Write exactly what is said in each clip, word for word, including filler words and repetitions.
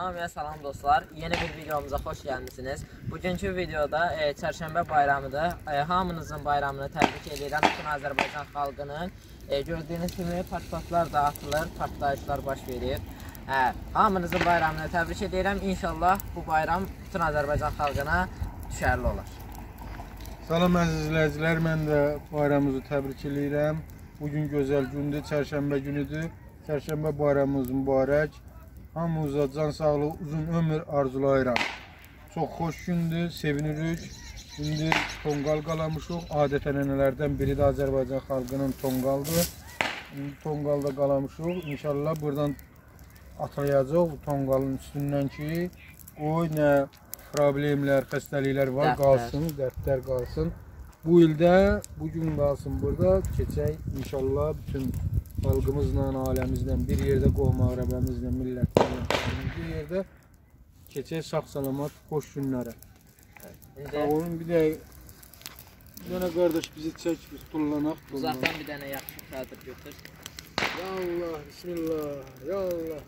Hamıya salam dostlar. Yeni bir videomuza xoş gəlmisiniz. Bugünkü videoda e, Çərşənbə bayramıdır. E, hamınızın bayramını təbrik edirəm. Bütün Azərbaycan xalqının. E, gördüyünüz kimi partlatlar dağıtılır, partlayışlar baş verir. E, hamınızın bayramını təbrik edirəm. İnşallah bu bayram bütün Azərbaycan xalqına düşərli olar. Salam əziz izləyicilər, mən də bayramımızı təbrik edirəm. Bugün gözəl gündür, Çərşənbə günüdür. Çərşənbə bayramımız mübarək. Hamımıza can sağlığı, uzun ömür arzulayıram. Çox xoş gündür, sevinirik. İndi tonqal qalamışıq. Adət-ənənələrdən biri də Azərbaycan xalqının tonqaldır. İndi tonqalda qalamışıq. İnşallah buradan atlayacaq bu tonqalın üstündən ki, qoy nə problemlər, xəstəliklər var, qalsın, dərdlər qalsın. Bu ildə, bugün qalsın burada, keçək inşallah bütün xalqımızla, aləmizlə, bir yerdə qohma-əqrəbəmizlə, millətlərlə bir yerdə keçək sağ-salamat, xoş günlərə. Sağ olun, bir də bir dənə qardaş bizi çək, biz tullanaq. Uzaqdan bir dənə yaxşı xədir götür. Ya Allah, bismillah, ya Allah.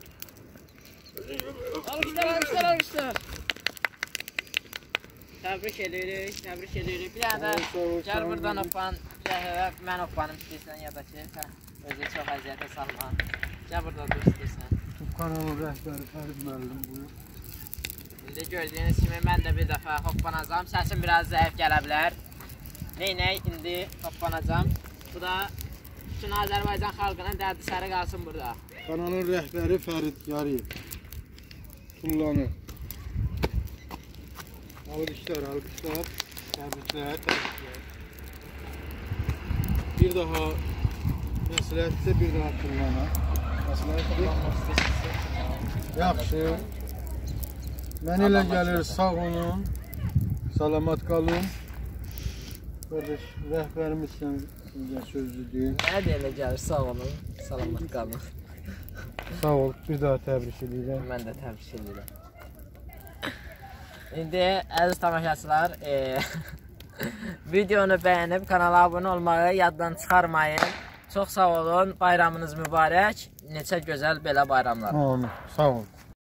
Almışlar, almışlar, almışlar. Təbrik edirik, təbrik edirik. Bir dənə də gəl buradan opan, mən opanım istəyirsən ya da ki, özü çox əziyyətə salma. Gəl burada dur istəyirsən. YouTube kanalı rəhbəri Fərid müəllim buyur. İndi gördüyünüz kimi mən də bir dəfə hoppanacam. Səsim biraz zəif gələ bilər. Neynək, indi hoppanacam. Bu da bütün Azərbaycan xalqının dərdi səri qalsın burada. Kanalın rəhbəri Fərid Yariyev. Tullanı. Alqışlar, alqışlar. Təbriklər, təbriklər. Bir daha məsləhətsə bir daha tullana. Məsləhətdir. Yaxşı. Mən elə gəlir, sağ olun, salamat qalın. Qardaş, rəhbərimiz sən sizə sözlü deyil. Mənə də elə gəlir, sağ olun, salamat qalın. Sağ ol, bir daha təbrik edirəm. Mən də təbrik edirəm. İndi əziz tamaşaçılar, e, videonu bəyənib kanala abunə olmağı yaddan çıxarmayın. Çox sağ olun, bayramınız mübarək, neçə gözəl belə bayramlar. Amin, sağ ol.